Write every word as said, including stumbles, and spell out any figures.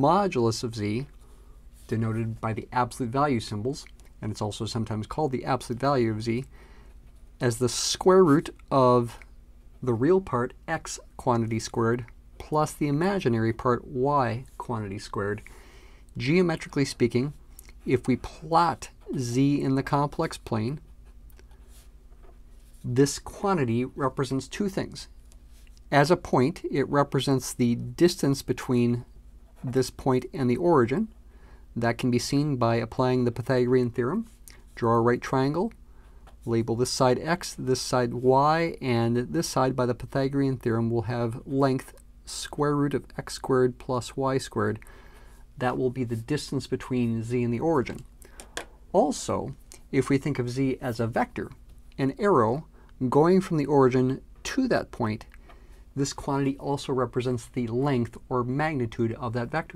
modulus of z, denoted by the absolute value symbols, and it's also sometimes called the absolute value of z, as the square root of the real part, x quantity squared, plus the imaginary part, y quantity squared. Geometrically speaking, if we plot z in the complex plane, this quantity represents two things. As a point, it represents the distance between this point and the origin. That can be seen by applying the Pythagorean theorem. Draw a right triangle, label this side x, this side y, and this side by the Pythagorean theorem will have length square root of x squared plus y squared. That will be the distance between z and the origin. Also, if we think of z as a vector, an arrow going from the origin to that point, this quantity also represents the length or magnitude of that vector.